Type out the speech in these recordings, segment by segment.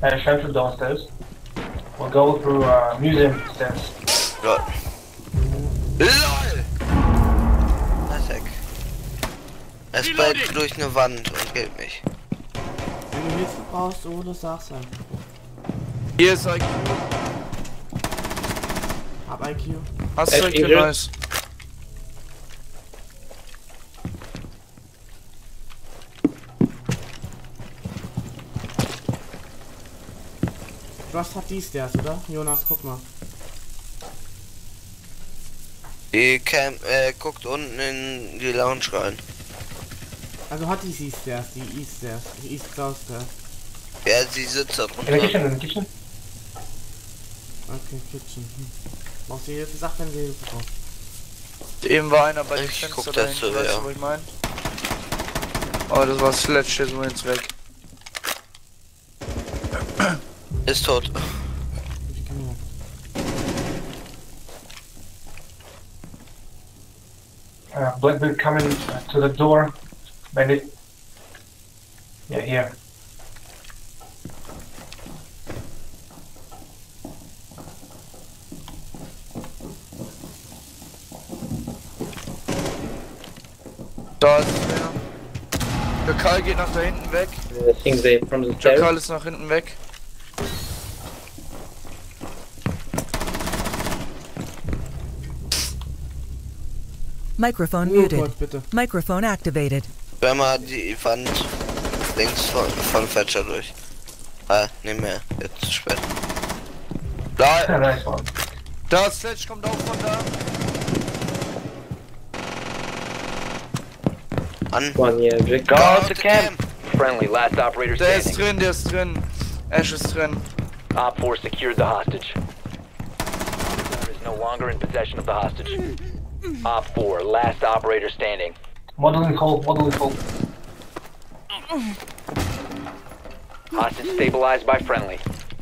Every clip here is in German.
Shelter downstairs. We'll go through museum stairs. LOL. LOL! Das weg. Er springt durch eine Wand und killt mich. Wenn du Hilfe brauchst, oder sag's einfach. Hier ist IQ. Hab IQ. Hast du IQ? Nice. Was hat die Stairs, oder? Jonas, guck mal. Die guckt unten in die Lounge rein. Also hat die C-Stairs, die E-Stairs, die East-South Stairs. Ja, sie sitzt da In the kitchen, in the kitchen. Okay, Kitchen. Brauchst du Hilfe? Sag, wenn sie Hilfe braucht. Eben war einer bei dem Ich Fenster guck dahinter, dazu, weißt ja. du, was ich mein? Oh, das war Sledge, der ist übrigens weg. Ist tot. Ich kann ja. Blackbeard coming to the door. Bandit. Yeah, here. Da ist er. Der Karl geht nach da hinten weg. Der Karl ist nach hinten weg. Microphone Oh muted. Gott, bitte. Microphone activated. Wenn man die Wand links von Fetcher durch. Nicht mehr. Jetzt zu spät. LOL! Nice one. Da, Sledge kommt auch von da. An. Go to camp! Friendly, last operator Der ist standing. drin, der ist drin. Ash ist drin. Op 4 secured the hostage. Operator is no longer in possession of the hostage. Op 4, last operator standing. Modeling hold, modeling hold. Hostage stabilized by friendly.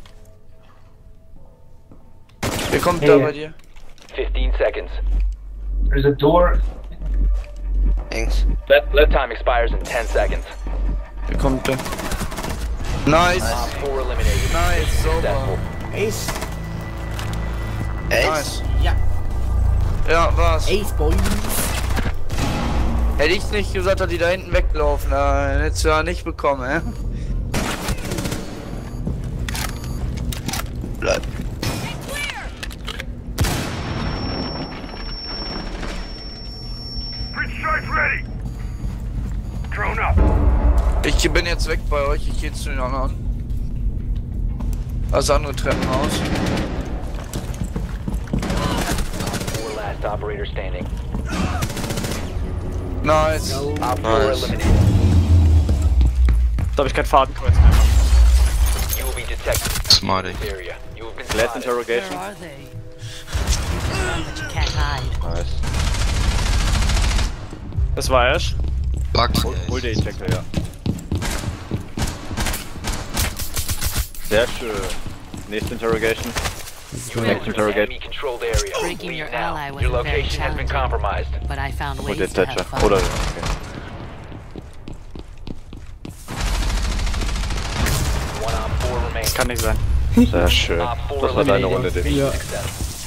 Wer kommt Hey. da bei dir? 15 seconds. There's a door. Links. Time expires in 10 seconds. Wer kommt da? Nice. Op 4 eliminated. Nice, sauber. Successful. Ace. Echt? Nice. Ja. Ja, war's. Ace, Boys. Hätte ich nicht gesagt, dass die da hinten weglaufen, dann hättest du ja nicht bekommen, hä? Bleib. Ich bin jetzt weg bei euch, ich geh zu den anderen. Das andere Treppenhaus. Op 4 last operator standing. Nice. Op 4 Nice. eliminated. Da habe ich kein Fadenkreuz mehr. You will be detected Smarty. in this area. You have been Last spotted. interrogation. are they? That you can't hide. Nice. Das war Ash. Bugs. Hol den Ejector, ja. Sehr schön. Nächste Interrogation. You Next entered an interrogate. enemy-controlled area. Breaking Leave your now. ally was Your very location has been challenging. compromised. But I found Hol ways den to have Thatcher. fun. Oder? Okay. One Op 4 remains. Kann nicht sein. Sehr schön. Op 4 Das war deine eliminated. Runde, Dick. Ja. Success.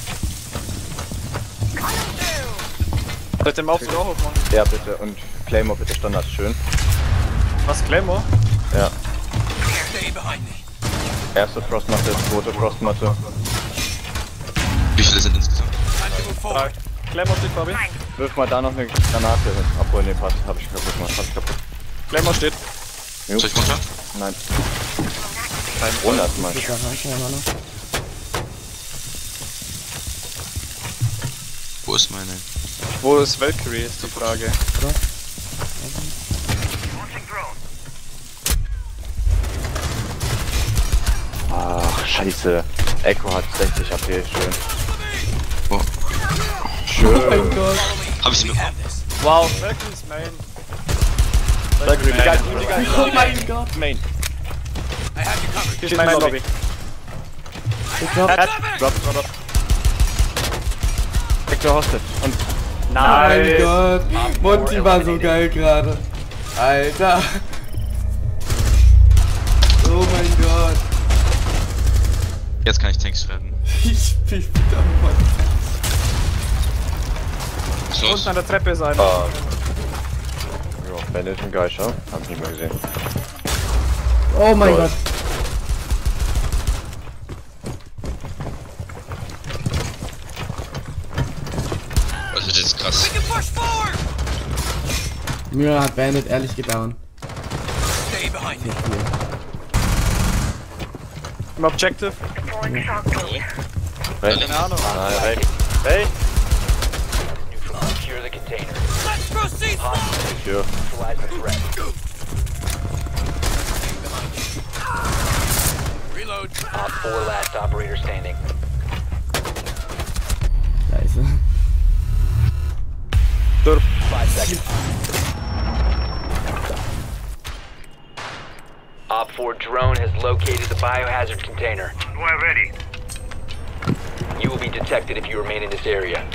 Soll ich den Aufzug auch aufmachen? Ja, bitte. Und Claymore bitte Standard. Schön. Was, Claymore? Ja. Erste Frostmatte, zweite Frostmatte. Wie viele sind insgesamt? 3. Claymore steht, Fabi. Wirf mal da noch eine Granate hin. Obwohl, nee, passt. Hab ich kaputt gemacht. Hab ich kaputt. Claymore steht. Soll ich runter? Nein. Kein 100 Mann. Bitte, reichen wir mal noch. Wo ist meine? Wo ist Valkyrie, ist die Frage. Ach, scheiße. Echo hat 60 HP, schön. Oh. Schön. Oh mein Gott. Hab ich sie bekommen? Wow, Valkyrie's Main. Valkyrie, Main. Oh mein Gott. Main. Hier ist mein Lobby. Ich glaub, Drop. Vector Hostage. Und oh mein Gott. Monty war so geil gerade. Alter. Oh mein Gott. Jetzt kann ich Tanks schreiben. Ich bin da mal. Was ist los? Unten an der Treppe ist einer. Ja, Bandit und Geisha. Hab ich nicht mehr gesehen. Oh mein Gott. Das wird jetzt krass. Mir hat Bandit ehrlich gedauert. Im Objective. Rein. Keine Ahnung. Nein, rein. Hey! Secure the container. Secure. Neutralize the threat. Op 4 last operator standing. Scheiße. 5 seconds. Op 4 drone has located the biohazard container. We're ready. You will be detected if you remain in this area.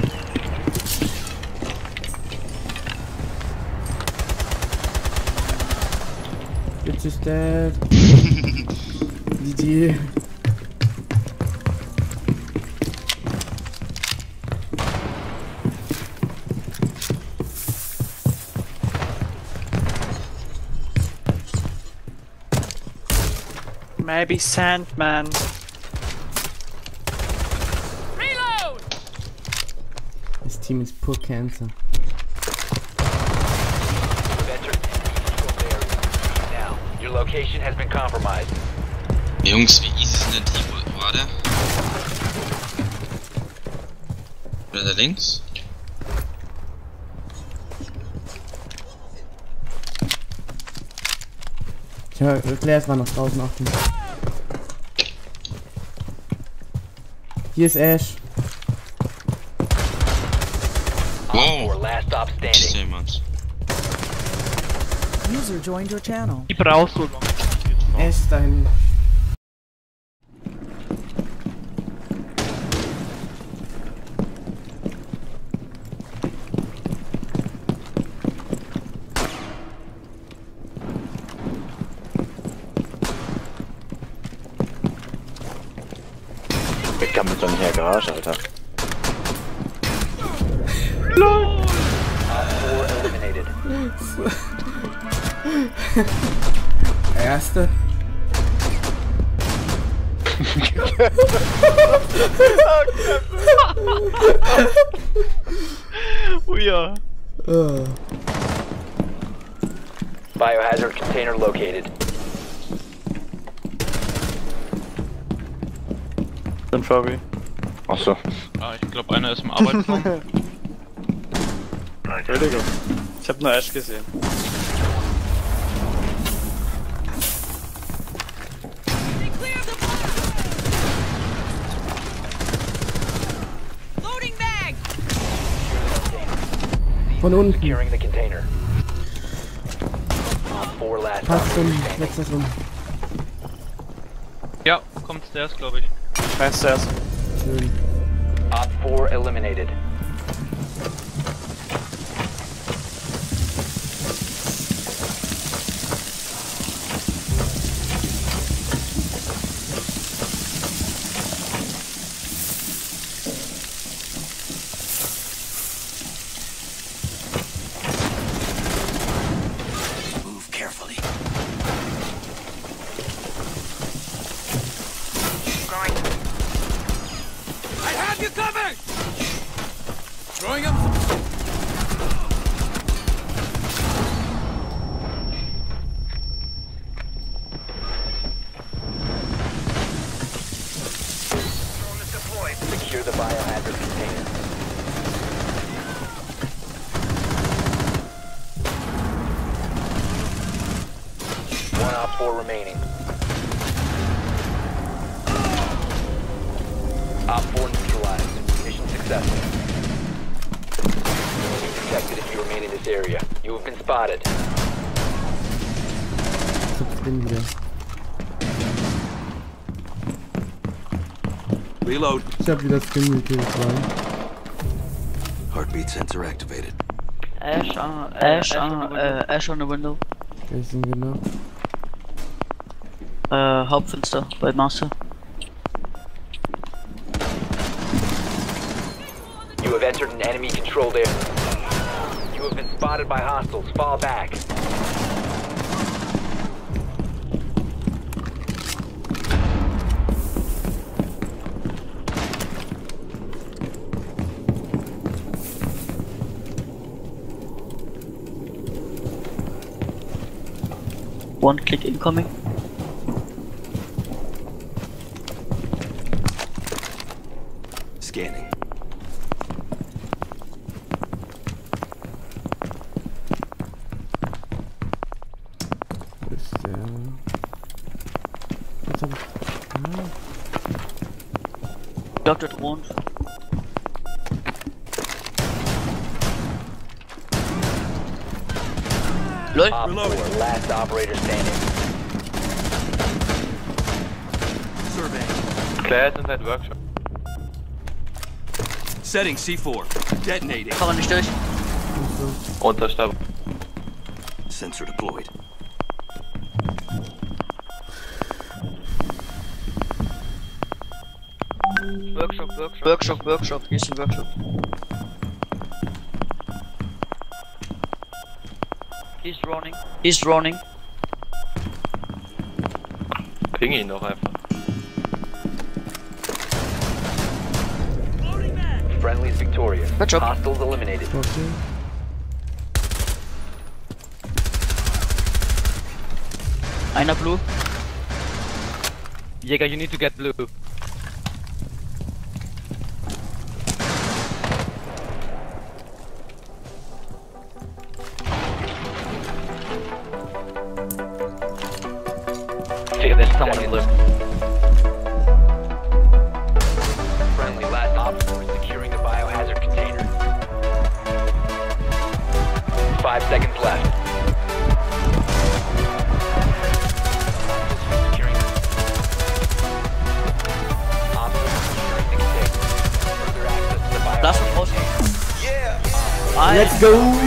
Bitch is dead. GG. Maybe Sandman. Das Team ist pur Cancer. Now, your location has been compromised. Jungs, wie easy sind denn die? Wo war der? Oder der links? Tja, Claire war noch draußen achten. Hier ist Ash. Wow. Op 4 last stop Ist standing. jemand? User joined your channel. Die brauchst du. Ash ist da hinten. Ich kann mit doch nicht in der Garage, Alter. Op 4 eliminated. Erste. Oh ja. Biohazard container located. Bin Fabi. Achso. Ah, ich glaube einer ist im Arbeitsraum. Entschuldigung. Ich hab nur Ash gesehen. Von unten. Securing the container. Op 4 last Passt operator rum. standing. Letztes rum. Ja, kommt Stairs, glaube ich. Heißt erst. Schön. Op 4 eliminated. Move carefully. Going. I have you covered! Throwing up some... Drone is deployed. Secure the biohazard container. One Op 4 remaining. Op 4 neutralized. Mission successful. You will be detected if you remain in this area. You have been spotted. Zupft den wieder. Reload. Ich hab wieder Skin gekillt, rein. Heartbeat sensor activated. Ash on the window. Welchen genau? Hauptfenster bei Master. taken by hostiles. Fall back. One click incoming. Scanning. Ist der... Jetzt hab ich... Ich glaub, der droht. LOL. Op 4, last operator standing. Survey. Claire ist inside Workshop. Setting C4. Detonating. Kann man nicht durch. Unterstab. Sensor deployed. Workshop. Hier ist ein Workshop. He's running. Ping ihn noch einfach. Friendly is victorious. Good job. Hostiles eliminated. Okay. Einer blue. Jäger, you need to get blue. There's someone in left. Friendly, last op 4 is securing the biohazard container. 5 seconds left. Securing. Op 4 securing the container. Further access to the biohazard Lass uns raus. container. Let's go!